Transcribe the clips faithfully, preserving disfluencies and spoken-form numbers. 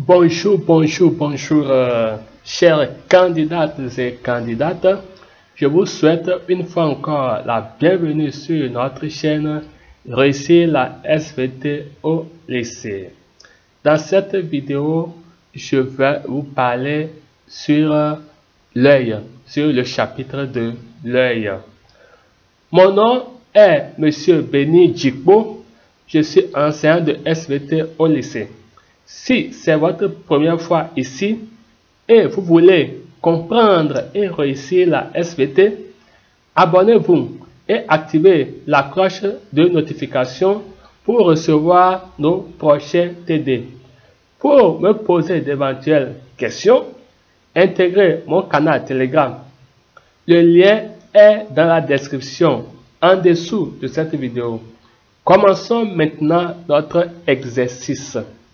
Bonjour, bonjour, bonjour, euh, chers candidates et candidates. Je vous souhaite une fois encore la bienvenue sur notre chaîne Réussir la S V T au lycée. Dans cette vidéo, je vais vous parler sur l'œil, sur le chapitre de l'œil. Mon nom est Monsieur Béni Djikbo. Je suis enseignant de S V T au lycée. Si c'est votre première fois ici et vous voulez comprendre et réussir la S V T, abonnez-vous et activez la cloche de notification pour recevoir nos prochains T D. Pour me poser d'éventuelles questions, intégrez mon canal Telegram. Le lien est dans la description en dessous de cette vidéo. Commençons maintenant notre exercice.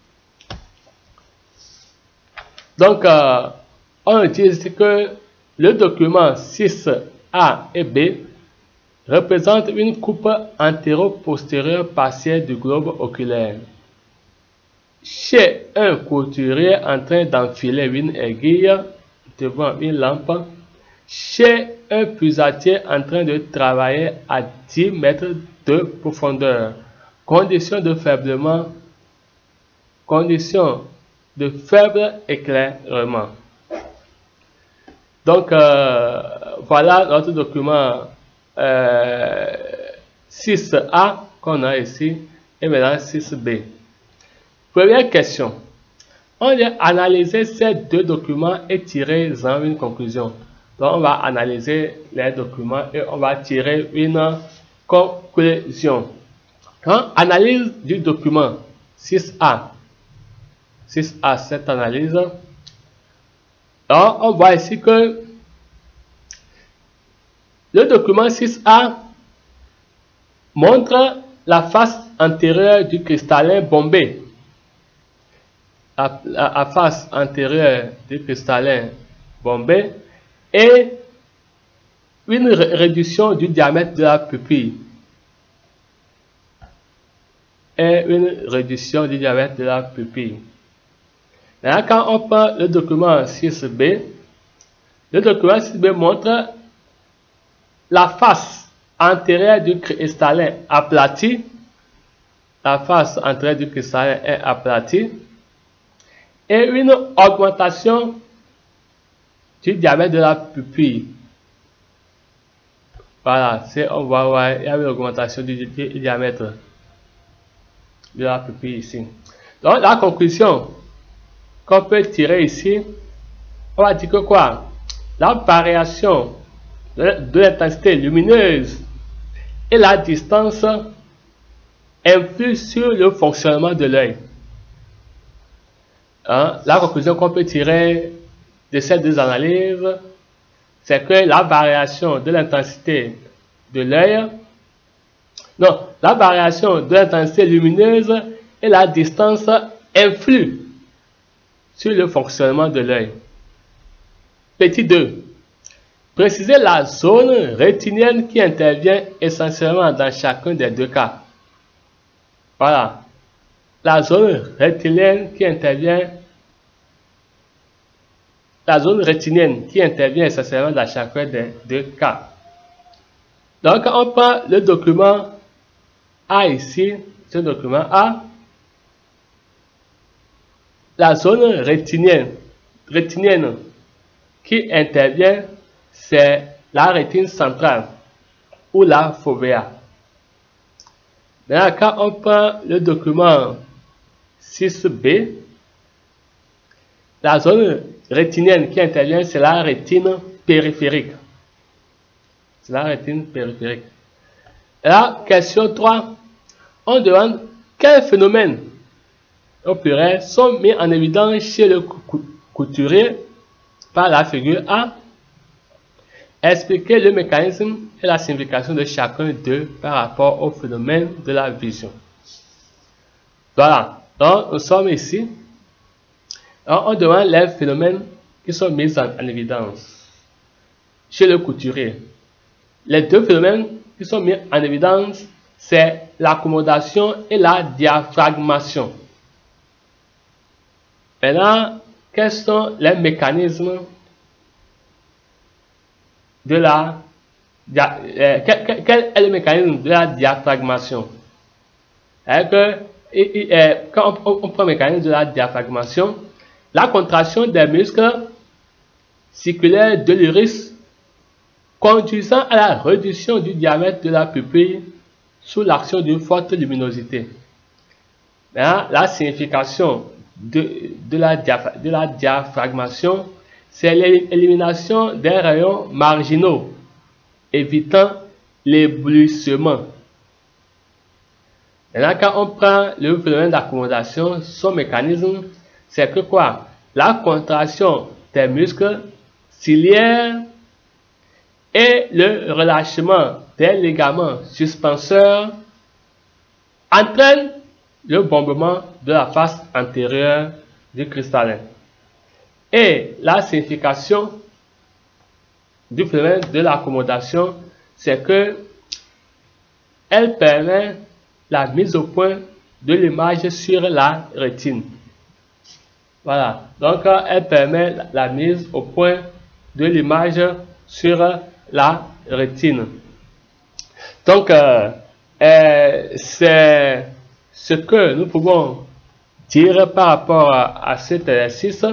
Donc, euh, on dit ici que le document six A et B représente une coupe antéro-postérieure partielle du globe oculaire. Chez un couturier en train d'enfiler une aiguille devant une lampe, chez un puisatier en train de travailler à dix mètres de profondeur, conditions de faiblement, conditions de faible éclairement. Donc, euh, voilà notre document euh, six A qu'on a ici et maintenant six B. Première question. On vient analyser ces deux documents et tirer en une conclusion. Donc, on va analyser les documents et on va tirer une conclusion. Hein? Analyse du document six A. six A, cette analyse. Alors, on voit ici que le document six A montre la face antérieure du cristallin bombé. La, la, la face antérieure du cristallin bombé et une ré réduction du diamètre de la pupille. Et une réduction du diamètre de la pupille. Maintenant, quand on prend le document six B, le document six B montre la face antérieure du cristallin aplatie. La face antérieure du cristallin est aplatie. Et une augmentation du diamètre de la pupille. Voilà, on va voir, il y a une augmentation du, du diamètre de la pupille ici. Donc, la conclusion qu'on peut tirer ici, on va dire que quoi? La variation de, de l'intensité lumineuse et la distance influent sur le fonctionnement de l'œil. Hein? La conclusion qu'on peut tirer de ces deux analyses, c'est que la variation de l'intensité de l'œil, non, la variation de l'intensité lumineuse et la distance influent sur le fonctionnement de l'œil. Petit deux. Précisez la zone rétinienne qui intervient essentiellement dans chacun des deux cas. Voilà. La zone rétinienne qui intervient la zone rétinienne qui intervient essentiellement dans chacun des deux cas. Donc, on prend le document A ici, ce document A. La zone rétinienne, rétinienne qui intervient, c'est la rétine centrale ou la fovea. Maintenant, quand on prend le document six B, la zone rétinienne qui intervient, c'est la rétine périphérique. C'est la rétine périphérique. Et là, question trois, on demande quel phénomène au pluriel sont mis en évidence chez le couturier par la figure A. Expliquez le mécanisme et la signification de chacun d'eux par rapport au phénomène de la vision. Voilà, donc nous sommes ici. Alors, on demande les phénomènes qui sont mis en, en évidence chez le couturier. Les deux phénomènes qui sont mis en évidence, c'est l'accommodation et la diaphragmation. Maintenant, quels sont les mécanismes de la... Euh, quel, quel est le mécanisme de la diaphragmation? Que, et, et, et, quand on, on prend le mécanisme de la diaphragmation, la contraction des muscles circulaires de l'iris conduisant à la réduction du diamètre de la pupille sous l'action d'une forte luminosité. Maintenant, la signification de, de, la, de la diaphragmation, c'est l'élimination des rayons marginaux, évitant l'éblouissement. Maintenant, quand on prend le phénomène d'accommodation, son mécanisme, c'est que quoi? La contraction des muscles ciliaires et le relâchement des ligaments suspenseurs entraînent le bombement de la face antérieure du cristallin. Et la signification du phénomène de l'accommodation, c'est que elle permet la mise au point de l'image sur la rétine. Voilà, donc elle permet la mise au point de l'image sur la rétine. Donc, euh, euh, c'est ce que nous pouvons dire par rapport à, à cet exercice.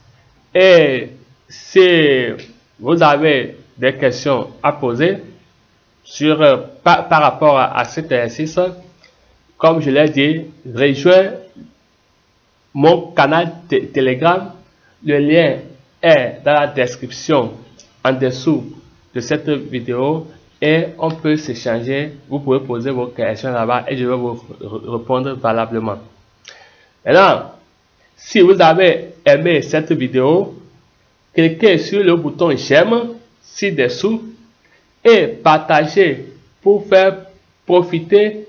Et si vous avez des questions à poser sur, euh, par, par rapport à, à cet exercice, comme je l'ai dit, rejoins mon canal Telegram. Le lien est dans la description en dessous de cette vidéo et on peut s'échanger. Vous pouvez poser vos questions là-bas et je vais vous répondre valablement. Maintenant, si vous avez aimé cette vidéo, cliquez sur le bouton j'aime ci-dessous et partagez pour faire profiter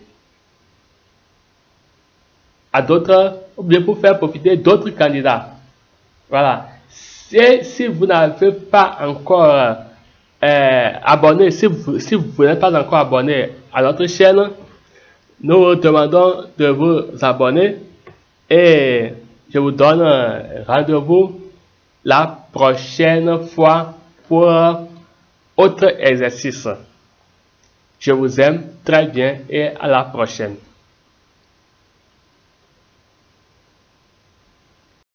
à d'autres, ou bien pour faire profiter d'autres candidats. Voilà. Et si vous n'avez pas encore euh, abonné, si vous, si vous n'êtes pas encore abonné à notre chaîne, nous vous demandons de vous abonner et je vous donne rendez-vous la prochaine fois pour autre exercice. Je vous aime très bien et à la prochaine.